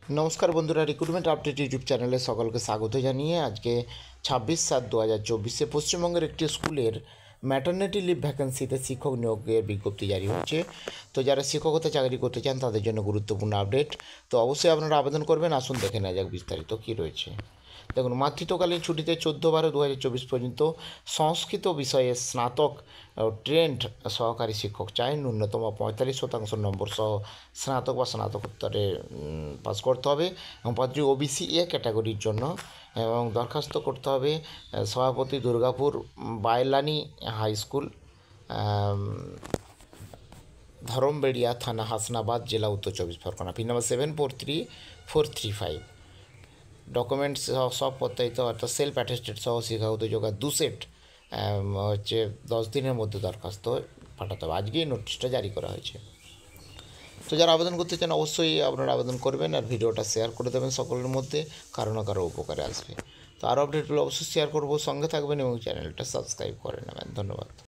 নমস্কার বন্ধুরা, recruitment update YouTube চ্যানেলে সকলকে স্বাগত জানিয়ে আজকে 26/7/2024 পশ্চিমবঙ্গের একটি স্কুলের ম্যাটারনিটি লিভ ভ্যাকেন্সিতে শিক্ষক নিয়োগের বিজ্ঞপ্তি জারি হচ্ছে। তো যারা শিক্ষকতা চাকরি করতে চান তাদের জন্য গুরুত্বপূর্ণ আপডেট। তো অবশ্যই আপনারা আবেদন করবেন। আসুন দেখে নেওয়া যাক বিস্তারিত কী রয়েছে। দেখুন, মাতৃত্বকালীন ছুটিতে 14/12/2024 পর্যন্ত সংস্কৃত বিষয়ে স্নাতক ট্রেন্ড সহকারী শিক্ষক চাই। ন্যূনতম 45% নম্বর সহ স্নাতক বা স্নাতকোত্তরে পাস করতে হবে এবং পদটি ওবিসি এ ক্যাটাগরির জন্য, এবং দরখাস্ত করতে হবে সভাপতি দুর্গাপুর বাইলানি হাই স্কুল, ধরমবেড়িয়া থানা, হাসনাবাদ জেলা, উত্তর 24 পরগনা। Pin number 743435। ডকুমেন্টস সব প্রত্যায়িত, অর্থাৎ সেলফ অ্যাটেস্টেড সহ শিক্ষাগত যোগ্যতা 2 সেট হচ্ছে 10 দিনের মধ্যে দরখাস্ত পাঠাতে হবে। আজকেই নোটিশটা জারি করা হয়েছে। তো যারা আবেদন করতে চান অবশ্যই আপনারা আবেদন করবেন আর ভিডিওটা শেয়ার করে দেবেন সকলের মধ্যে, কারো না কারো উপকারে আসবে। তো আরও আপডেটগুলো অবশ্যই শেয়ার করবো, সঙ্গে থাকবেন এবং চ্যানেলটা সাবস্ক্রাইব করে নেবেন। ধন্যবাদ।